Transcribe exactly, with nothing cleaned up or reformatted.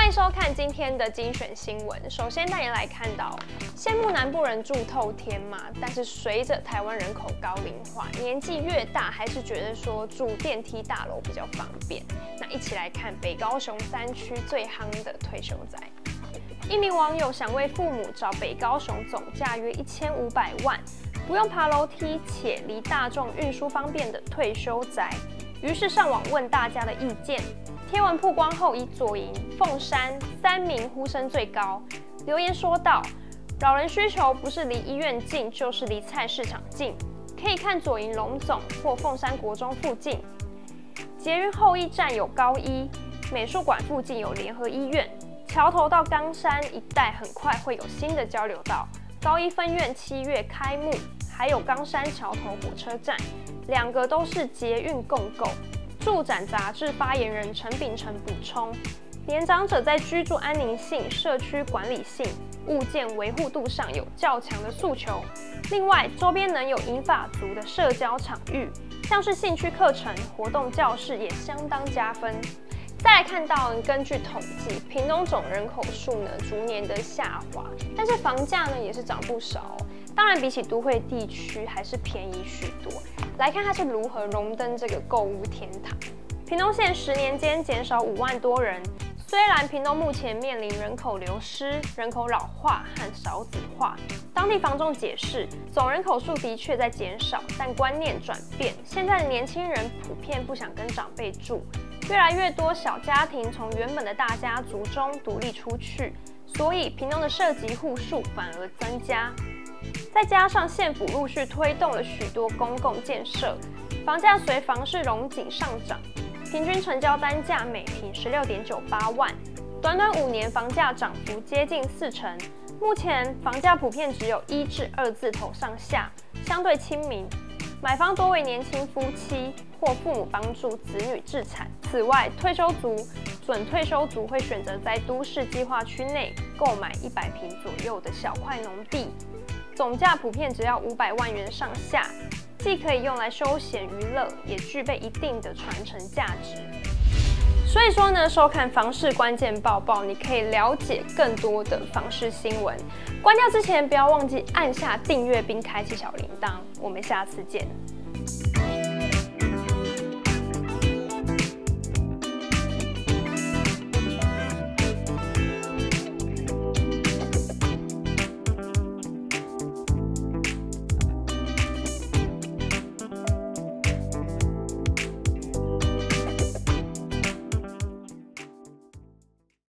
迎收看今天的精选新闻。首先带您来看到，羡慕南部人住透天嘛，但是随着台湾人口高龄化，年纪越大，还是觉得说住电梯大楼比较方便。那一起来看北高雄三区最夯的退休宅。一名网友想为父母找北高雄总价约一千五百万，不用爬楼梯且离大众运输方便的退休宅，于是上网问大家的意见。贴文曝光后，以左营、凤山三名呼声最高。留言说道：“老人需求不是离医院近，就是离菜市场近，可以看左营龙总或凤山国中附近。捷运后一站有高医，美术馆附近有联合医院，桥头到冈山一带很快会有新的交流道。高医分院七月开幕，还有冈山桥头火车站，两个都是捷运共构。”住展杂志发言人陈秉成补充，年长者在居住安宁性、社区管理性、物件维护度上有较强的诉求。另外，周边能有银发族的社交场域，像是兴趣课程、活动教室也相当加分。再来看到，根据统计，屏东总人口数呢逐年的下滑，但是房价呢也是涨不少哦。当然，比起都会地区还是便宜许多。来看它是如何荣登这个购物天堂。屏东县十年间减少五万多人。虽然屏东目前面临人口流失、人口老化和少子化，当地房仲解释，总人口数的确在减少，但观念转变，现在的年轻人普遍不想跟长辈住，越来越多小家庭从原本的大家族中独立出去，所以屏东的社籍户数反而增加。再加上县府陆续推动了许多公共建设，房价随房市荣景上涨，平均成交单价每坪十六点九八万，短短五年房价涨幅接近四成。目前房价普遍只有一至二字头上下，相对亲民。买方多为年轻夫妻或父母帮助子女置产。此外，退休族、准退休族会选择在都市计划区内购买一百坪左右的小块农地。总价普遍只要五百万元上下，既可以用来休闲娱乐，也具备一定的传承价值。所以说呢，收看房市关键报报，你可以了解更多的房市新闻。关掉之前，不要忘记按下订阅并开启小铃铛。我们下次见。